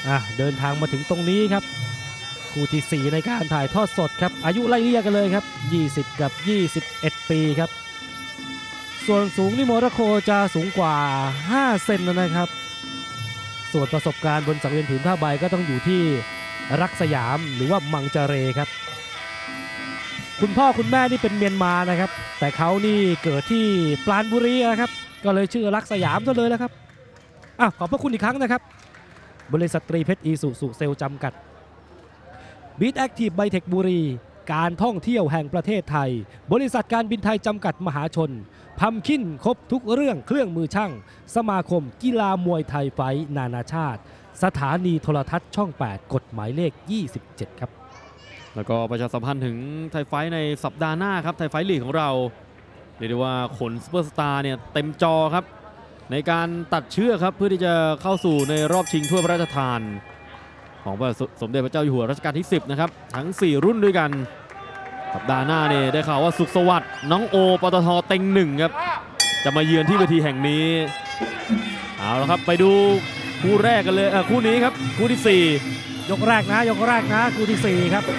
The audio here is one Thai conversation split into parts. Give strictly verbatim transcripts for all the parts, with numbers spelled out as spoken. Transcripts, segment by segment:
อ่ะเดินทางมาถึงตรงนี้ครับคู่ที่สี่ในการถ่ายทอดสดครับอายุไล่เลี่ยกันเลยครับยี่สิบกับยี่สิบเอ็ดปีครับส่วนสูงนี่โมร็อกโกจะสูงกว่าห้าเซนนะครับส่วนประสบการณ์บนสังเวียนผืนผ้าใบก็ต้องอยู่ที่รักสยามหรือว่ามังจาเรครับคุณพ่อคุณแม่นี่เป็นเมียนมานะครับแต่เขานี่เกิดที่ปราณบุรีนะครับก็เลยชื่อรักสยามซะเลยแล้วครับอ่ะขอบพระคุณอีกครั้งนะครับบริษัทตรีเพชรอีสุสุเซลจำกัดบีทแอคทีฟไบเทคบุรีการท่องเที่ยวแห่งประเทศไทยบริษัทการบินไทยจำกัดมหาชนพัมคินครบทุกเรื่องเครื่องมือช่างสมาคมกีฬามวยไทยไฟนานาชาติสถานีโทรทัศน์ช่องแปดกฎหมายเลขยี่สิบเจ็ดครับแล้วก็ประชาสัมพันธ์ถึงไทยไฟในสัปดาห์หน้าครับไทยไฟลีกของเราเรียกได้ว่าขนซูเปอร์สตาร์เนี่ยเต็มจอครับในการตัดเชือกครับเพื่อที่จะเข้าสู่ในรอบชิงถ้วยพระราชทานของพระสมเด็จพระเจ้าอยู่หัวรัชกาลที่สิบนะครับทั้งสี่รุ่นด้วยกันสัปดาห์หน้าเนี่ยได้ข่าวว่าสุขสวัสดิ์น้องโอปตทเต็งหนึ่งครับจะมาเยือนที่เวทีแห่งนี้เอาละครับไปดูคู่แรกกันเลยคู่นี้ครับคู่ที่สี่ยกแรกนะยกแรกนะคู่ที่สี่ครับ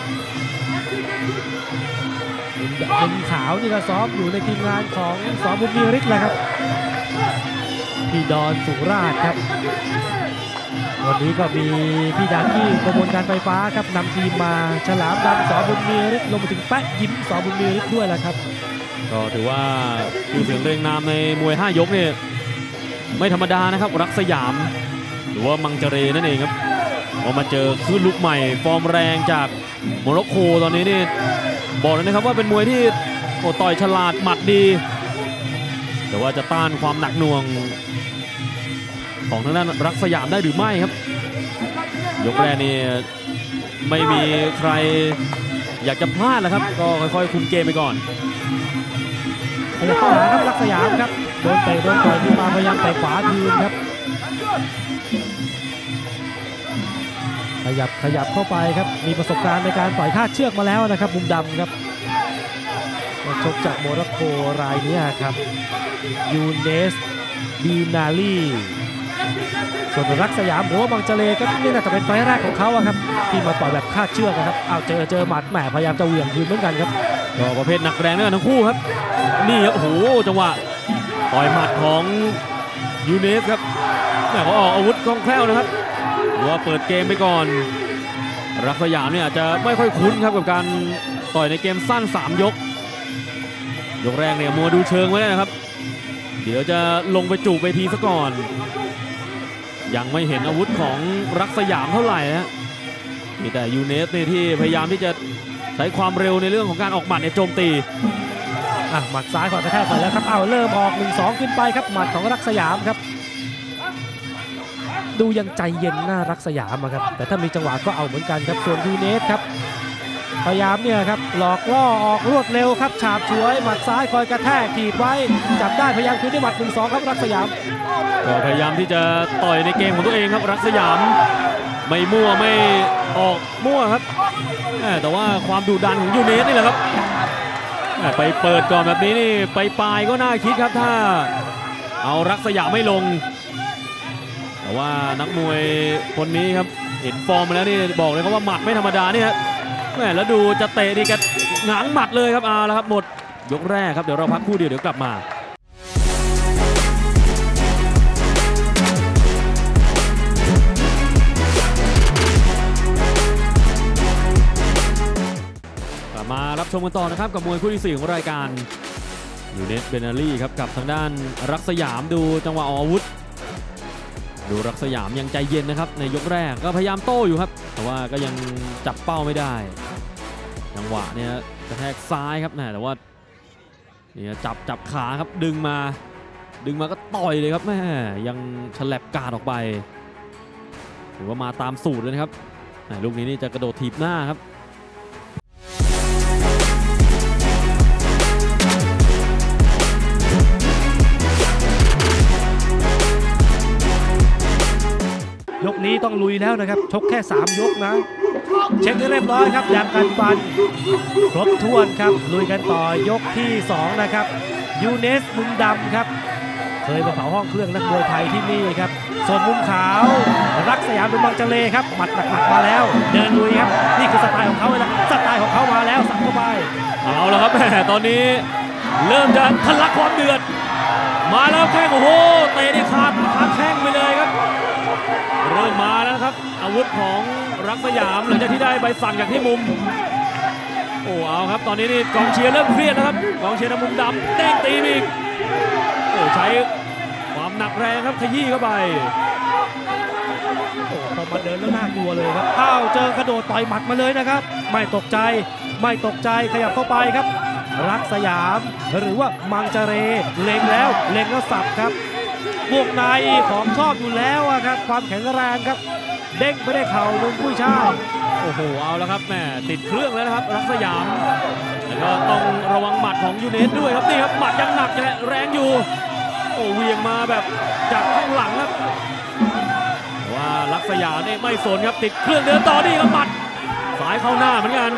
เป็นขาวนี่ก็ซ้อมอยู่ในทีมงานของสบุญมีฤทธิ์แหละครับพี่ดอนสุราษฎร์ครับวันนี้ก็มีพี่ดากี้กระบวนการไฟฟ้าครับนำทีมมาฉลามดำสบุญมีฤทธิ์ลงมาถึงแป๊ะยิ้มสบุญมีฤทธิ์ด้วยแหละครับก็ถือว่าชื่อเสียงเรียงนามในมวยห้ายกเนี่ยไม่ธรรมดานะครับรักสยามหรือว่ามังจาเรนั่นเองครับพอมาเจอคลื่นลูกใหม่ฟอร์มแรงจากโมร็อกโกตอนนี้นี่บอกเลยนะครับว่าเป็นมวยที่โอ้ต่อยฉลาดหมัดดีแต่ว่าจะต้านความหนักหน่วงของทางด้านรักสยามได้หรือไม่ครับยกแรกนี่ไม่มีใครอยากจะพลาดแล้วครับก็ค่อยๆคุมเกมไปก่อนขยับเข้าหาครับรักสยามครับโดนเตะโดนต่อยขึ้นมาพยายามเตะขวาคืนครับขยับขยับเข้าไปครับมีประสบการณ์ในการต่อยคาดเชือกมาแล้วนะครับมุมดำครับนักชกจากโมร็อกโกรายนี้ครับยูเนสบีนาลีส่วนรักสยามหรือว่ามังจาเรก็นี่น่าจะเป็นไฟแรกของเขาครับที่มาต่อยแบบคาดเชือกนะครับเอาเจอเจอหมัดแหมพยายามจะเหวี่ยงคืนเหมือนกันครับก็ประเภทหนักแรงด้วยกันทั้งคู่ครับนี่ครับโอ้โหจังหวะต่อยหมัดของยูเนสครับแหมเขาออกอาวุธคล่องแคล่วนะครับหรือว่าเปิดเกมไปก่อนรักสยามเนี่ยอาจจะไม่ค่อยคุ้นครับกับการต่อยในเกมสั้นสามยกยกแรกเนี่ยมัวดูเชิงไว้นะครับเดี๋ยวจะลงไปจูบไปทีซะก่อนยังไม่เห็นอาวุธของรักสยามเท่าไหร่นะมีแต่ยูเนสเนี่ยที่พยายามที่จะใช้ความเร็วในเรื่องของการออกหมัดในโจมตีอ่ะหมัดซ้ายขวากระแทกก่อนแล้วครับเอาเริ่มออก หนึ่งสอง ขึ้นไปครับหมัดของรักสยามครับดูยังใจเย็นน่ารักสยามครับแต่ถ้ามีจังหวะก็เอาเหมือนกันครับส่วนยูเนสครับพยายามเนี่ยครับหลอกล่อออกรวดเร็วครับฉาบฉวยหมัดซ้ายคอยกระแทกถีบไว้จับได้พยายามคืนด้วยหมัด หนึ่งสอง ครับรักสยามก็พยายามที่จะต่อยในเกมของตัวเองครับรักสยามไม่มั่วไม่ออกมั่วครับแต่ว่าความดุดันของยูเนสนี่แหละครับไปเปิดก่อนแบบนี้นี่ไปปลายก็น่าคิดครับถ้าเอารักสยามไม่ลงแต่ว่านักมวยคนนี้ครับเห็นฟอร์มมาแล้วนี่บอกเลยครับว่าหมัดไม่ธรรมดานี่ฮะแหมแล้วดูจะเตะดีกันหงางหมัดเลยครับเอาละครับหมดยกแรกครับเดี๋ยวเราพักคู่เดียวเดี๋ยวกลับมากลับมารับชมกันต่อนะครับกับมวยคู่ที่สี่ของรายการยูเนสเบนารี่ครับกับทางด้านรักสยามดูจังหวะออกอาวุธดูรักสยามยังใจเย็นนะครับในยกแรกก็พยายามโต้อยู่ครับแต่ว่าก็ยังจับเป้าไม่ได้จังหวะเนี่ยกระแทกซ้ายครับแต่ว่าเนี่ยจับจับขาครับดึงมาดึงมาก็ต่อยเลยครับแม่ยังฉลับกาดออกไปถือว่ามาตามสูตรเลยนะครับลูกนี้นี่จะกระโดดถีบหน้าครับยกนี้ต้องลุยแล้วนะครับชกแค่สามยกนะเช็คให้เรียบร้อยครับแยมกันฟันครบถ้วนครับลุยกันต่อยกที่สองนะครับยูเนสมุมดำครับเคยมาเผาห้องเครื่องนักมวยไทยที่นี่ครับส่วนมุมขาวรักสยามเป็นบางเจเลครับหมัดหนักๆมาแล้วเดินลุยครับนี่คือสไตล์ของเขาเลยนะสไตล์ของเขามาแล้วสับเข้าไปเอาละครับแหมตอนนี้เริ่มจะทะลักความเดือดมาแล้วแข้งโอ้โหเตะได้ขาดขาดแข้งไปเลยครับเริ่มมาแล้วครับอาวุธของรักสยามหลังจากที่ได้ใบสั่งจากที่มุมโอ้เอาครับตอนนี้นี่กองเชียร์เริ่มเครียดแล้วครับกองเชียร์ในมุมดำเด้งตีอีกโอ้ใช้ความหนักแรงครับขยี้เข้าไปโอ้พอมาเดินแล้วน่ากลัวเลยครับอ้าวเจอกระโดดต่อยหมัดมาเลยนะครับไม่ตกใจไม่ตกใจขยับเข้าไปครับรักสยามหรือว่ามังเจเรเล็งแล้วเล็งแล้วสับครับบวกในของชอบอยู่แล้วครับความแข็งแรงครับเด้งไม่ได้เข่าลุงกุ้ยช่ายโอ้โหเอาแล้วครับแม่ติดเครื่องแล้วนะครับรักสยามแล้วก็ต้องระวังหมัดของยูเนสด้วยครับนี่ครับหมัดยังหนักแรงอยู่โอ้เวียงมาแบบจากข้างหลังครับว่ารักสยามนี่ไม่สนครับติดเครื่องเดินต่อนี่ครับหมัดสายเข้าหน้าเหมือนกัน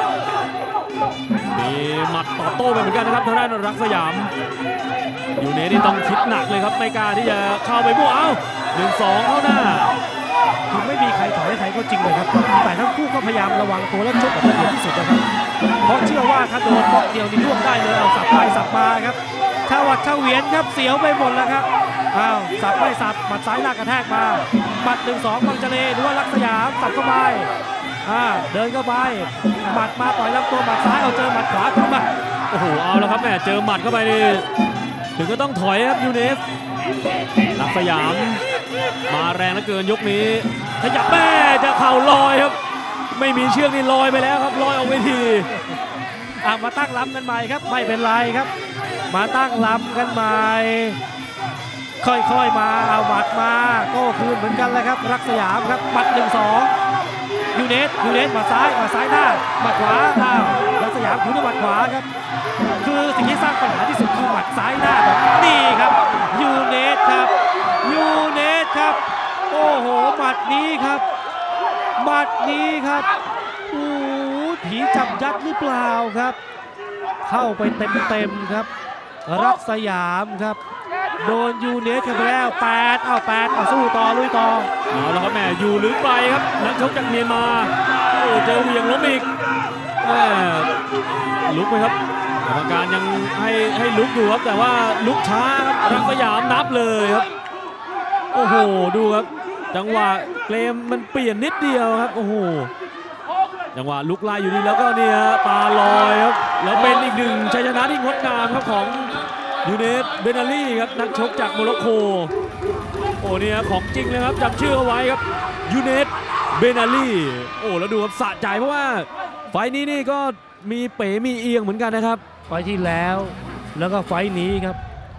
มีหมัดตอบโต้ไปเหมือนกันนะครับทางด้านรักสยามยูเนสนี่ต้องคิดหนักเลยครับไม่กล้าที่จะเข้าไปมั่วเอ้าหนึ่งสองเข้าหน้าคือไม่มีใครถอยให้ใครก็จริงเลยครับแต่ทั้งคู่ก็พยายามระวังตัวและชกแบบละเอียดที่สุดนะครับเพราะเชื่อว่าถ้าโดนบล็อกเดียวนี่ล่วงได้เลยเอาสับไปสับมาครับชาวัดชาเวียนครับเสียวไปหมดแล้วครับอ้าวสับไม่สับหมัดซ้ายหน้ากระแทกมาหมัดหนึ่งสองมังเจเลหรือว่ารักสยามสับเข้าไปอ่าเดินเข้าไปหมัดมาต่อยลำตัวหมัดซ้ายเอาเจอหมัดขวาขึ้นมาโอ้โหเอาแล้วครับแม่เจอหมัดเข้าไปนี่ถึงก็ต้องถอยครับยูเนสรักสยามมาแรงเหลือเกินยกนี้ขยับแม่จะเข่าลอยครับไม่มีเชือกนี่ลอยไปแล้วครับลอยออกเวทีอ่ะมาตั้งลำกันใหม่ครับไม่เป็นไรครับมาตั้งลำกันใหม่ค่อยๆมาเอาหมัดมาโต้คืนเหมือนกันเลยครับรักสยามครับหมัดหนึ่งสองยูเนสยูเนสหมัดซ้ายหมัดซ้ายหน้าหมัดขวาอ้าวรักสยามคืนด้วยหมัดขวาครับคือสิ่งที่สร้างปัญหาที่สุดคือหมัดซ้ายหน้าแบบนี่ครับยูเนสครับยูเนสครับโอ้โหหมัดนี้ครับหมัดนี้ครับโอ้ผีจับยัดหรือเปล่าครับเข้าไปเต็มๆครับรักสยามครับโดนยูเนสกันไปแล้วแปดเอาแปดเอาสู้ต่อลุยต่อเอาแล้วครับแม่อยู่หรือไปครับนักชกจากเมียนมาโอ้เจอเวียงล้มอีกแม่ลุกไหมครับกรรมการยังให้ให้ลุกอยู่ครับแต่ว่าลุกช้าครับรักสยามนับเลยครับโอ้โหดูครับจังหวะเกมมันเปลี่ยนนิดเดียวครับโอ้โหจังหวะลุกไล่อยู่นี่แล้วก็เนี่ยตาลอยครับแล้วเป็นอีกหนึ่งชัยชนะที่งดงามครับของยูเนสเบนาลี่ครับนักชกจากโมร็อกโกโอ้เนี่ยของจริงเลยครับจำชื่อเอาไว้ครับยูเนสเบนาลี่โอ้แล้วดูครับสะใจเพราะว่าไฟนี้นี่ก็มีเป๋มีเอียงเหมือนกันนะครับไฟที่แล้วแล้วก็ไฟนี้ครับ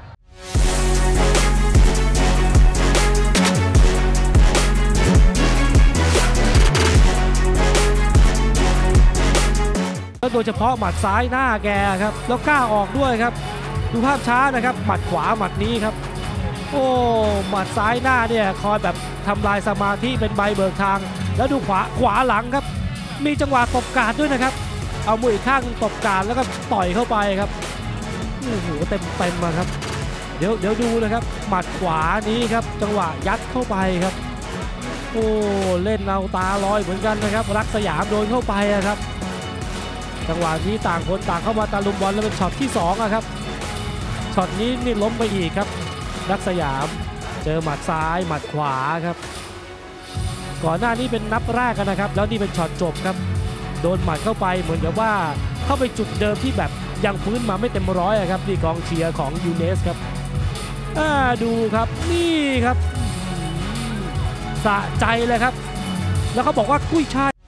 โดยเฉพาะหมัดซ้ายหน้าแกครับแล้วกล้าออกด้วยครับดูภาพช้านะครับหมัดขวาหมัดนี้ครับโอ้หมัดซ้ายหน้าเนี่ยคอยแบบทำลายสมาธิเป็นใบเบิกทางแล้วดูขวาขวาหลังครับมีจังหวะตบกาดด้วยนะครับเอามืออีกข้างตบกาดแล้วก็ต่อยเข้าไปครับโอ้โหเต็มเต็มมาครับเดี๋ยวเดี๋ยวดูนะครับหมัดขวานี้ครับจังหวะยัดเข้าไปครับโอ้เล่นเอาตาลอยเหมือนกันนะครับรักสยามโดนเข้าไปครับจังหวะนี้ต่างคนต่างเข้ามาตะลุมบอลแล้วเป็นช็อตที่สองครับช็อตนี้นี่ล้มไปอีกครับรักสยามเจอหมัดซ้ายหมัดขวาครับก่อนหน้านี้เป็นนับแรกกันนะครับแล้วนี่เป็นช็อตจบครับโดนหมัดเข้าไปเหมือนกับว่าเข้าไปจุดเดิมที่แบบยังฟื้นมาไม่เต็มร้อยครับนี่กองเชียร์ของยูเนสครับดูครับนี่ครับสะใจเลยครับแล้วเขาบอกว่ากุ้ยช่าย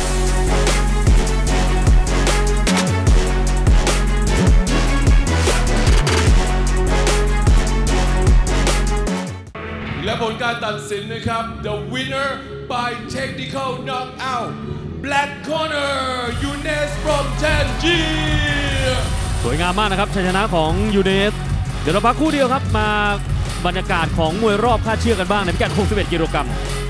และผลการตัดสินนะครับ The winner by technical knockout Black Corner Younes from Tangier สวยงามมากนะครับชัยชนะของยูเนสเดี๋ยวเราพักคู่เดียวครับมาบรรยากาศของมวยรอบคาดเชือกกันบ้างในพิกัดหกสิบเอ็ดกิโลกรัม